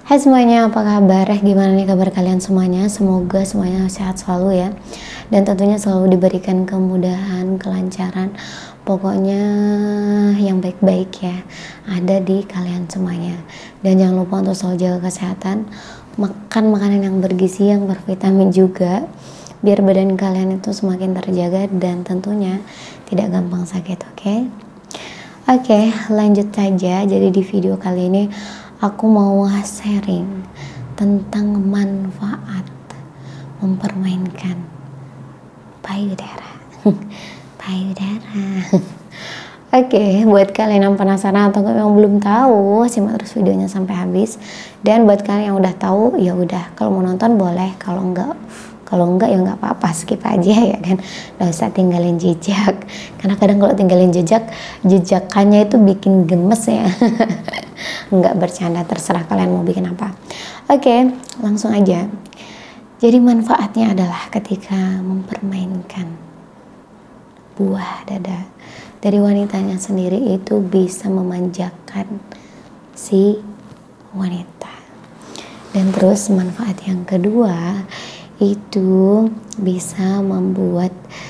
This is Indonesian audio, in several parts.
Hai semuanya, apa kabar? Gimana nih kabar kalian semuanya? Semoga semuanya sehat selalu ya. Dan tentunya selalu diberikan kemudahan, kelancaran. Pokoknya yang baik-baik ya ada di kalian semuanya. Dan jangan lupa untuk selalu jaga kesehatan. Makan makanan yang bergizi, yang bervitamin juga. Biar badan kalian itu semakin terjaga dan tentunya tidak gampang sakit, oke? Oke, lanjut saja. Jadi di video kali ini aku mau sharing tentang manfaat mempermainkan payudara. Payudara. Oke, buat kalian yang penasaran atau yang belum tahu, simak terus videonya sampai habis. Dan buat kalian yang udah tahu, ya udah, kalau mau nonton boleh, kalau enggak ya nggak apa-apa, skip aja ya kan. Nggak usah tinggalin jejak, karena kadang kalau tinggalin jejakannya itu bikin gemes ya. Nggak bercanda, terserah kalian mau bikin apa. Oke, langsung aja. Jadi manfaatnya adalah ketika mempermainkan buah dada dari wanitanya sendiri, itu bisa memanjakan si wanita. Dan terus manfaat yang kedua itu bisa membuat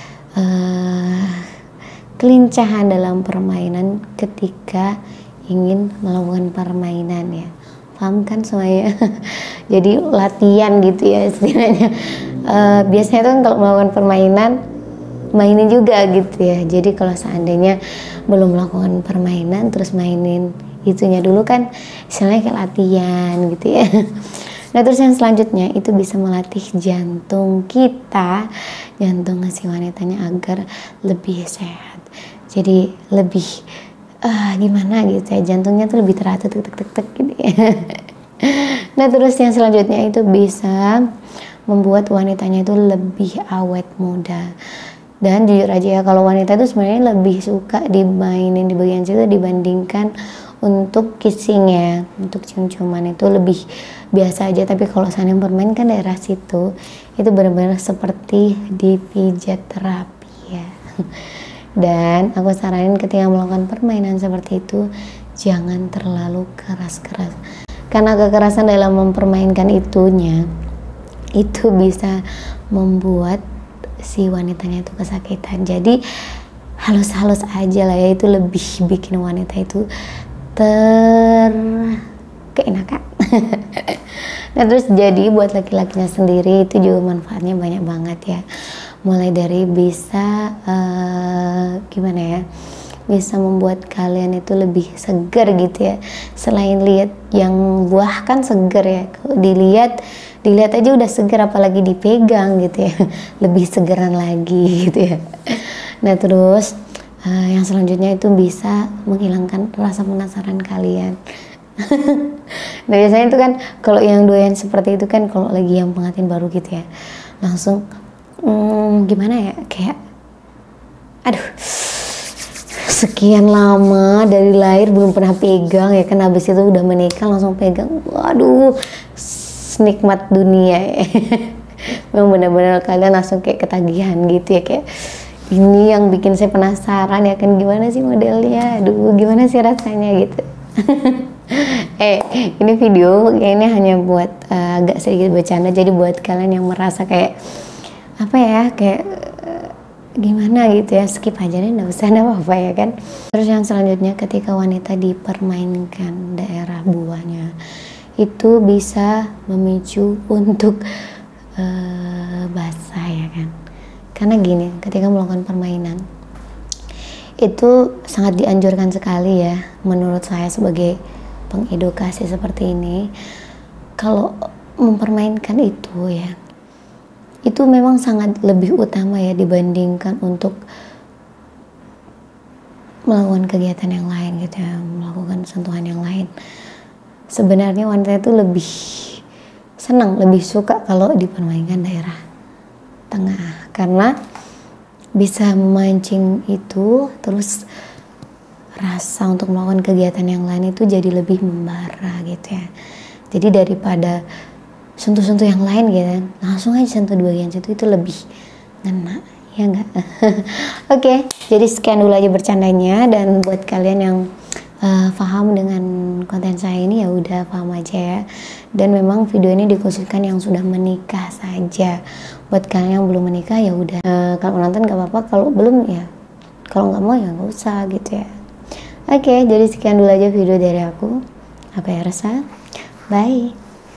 kelincahan dalam permainan ketika ingin melakukan permainan ya. Paham kan semuanya? Jadi latihan gitu ya istilahnya. Biasanya tuh kalau melakukan permainan mainin juga gitu ya. Jadi kalau seandainya belum melakukan permainan terus mainin itunya dulu kan istilahnya kayak latihan gitu ya. Nah terus yang selanjutnya itu bisa melatih jantung kita, jantung si wanitanya agar lebih sehat. Jadi lebih gimana gitu ya, jantungnya tuh lebih teratur tek gitu ya. Nah terus yang selanjutnya itu bisa membuat wanitanya itu lebih awet muda. Dan jujur aja ya, kalau wanita itu sebenarnya lebih suka dimainin di bagian situ dibandingkan untuk kissing ya, untuk cium-ciuman itu lebih biasa aja. Tapi kalau seandainya mempermainkan daerah situ, itu benar-benar seperti dipijat terapi ya. Dan aku saranin ketika melakukan permainan seperti itu, jangan terlalu keras-keras. Karena kekerasan dalam mempermainkan itunya, itu bisa membuat si wanitanya itu kesakitan. Jadi halus-halus aja lah ya, itu lebih bikin wanita itu keenakan. Nah terus jadi buat laki-lakinya sendiri itu juga manfaatnya banyak banget ya. Mulai dari bisa gimana ya, bisa membuat kalian itu lebih segar gitu ya. Selain lihat yang buah kan segar ya, kalau dilihat aja udah segar, apalagi dipegang gitu ya, lebih segeran lagi gitu ya. Nah terus yang selanjutnya itu bisa menghilangkan rasa penasaran kalian. Nah biasanya itu kan kalau yang doyan seperti itu kan kalau lagi yang pengantin baru gitu ya, langsung gimana ya, kayak aduh sekian lama dari lahir belum pernah pegang ya kan, habis itu udah menikah langsung pegang, waduh nikmat dunia ya. Memang benar-benar kalian langsung kayak ketagihan gitu ya, kayak ini yang bikin saya penasaran ya kan, gimana sih modelnya, aduh gimana sih rasanya gitu. Ini video kayaknya hanya buat agak sedikit bercanda, jadi buat kalian yang merasa kayak apa ya, kayak gimana gitu ya, skip aja deh, nggak usah, nggak apa-apa ya kan. Terus yang selanjutnya ketika wanita dipermainkan daerah buahnya, itu bisa memicu untuk basah ya kan. Karena gini, ketika melakukan permainan itu sangat dianjurkan sekali ya, menurut saya sebagai pengedukasi seperti ini, kalau mempermainkan itu ya, itu memang sangat lebih utama ya dibandingkan untuk melakukan kegiatan yang lain gitu ya, melakukan sentuhan yang lain. Sebenarnya wanita itu lebih senang, lebih suka kalau dipermainkan daerah tengah, karena bisa memancing itu, terus rasa untuk melakukan kegiatan yang lain itu jadi lebih membara gitu ya. Jadi daripada sentuh-sentuh yang lain gitu kan, langsung aja sentuh di bagian situ, itu lebih ngena ya enggak. Oke, jadi sekian dulu aja bercandanya, dan buat kalian yang paham dengan konten saya ini ya udah paham aja ya. Dan memang video ini dikhususkan yang sudah menikah saja. Buat kalian yang belum menikah ya udah, kalau nonton gak apa-apa, kalau belum ya kalau nggak mau ya nggak usah gitu ya. Oke, jadi sekian dulu aja video dari aku. Aku Ersa, bye.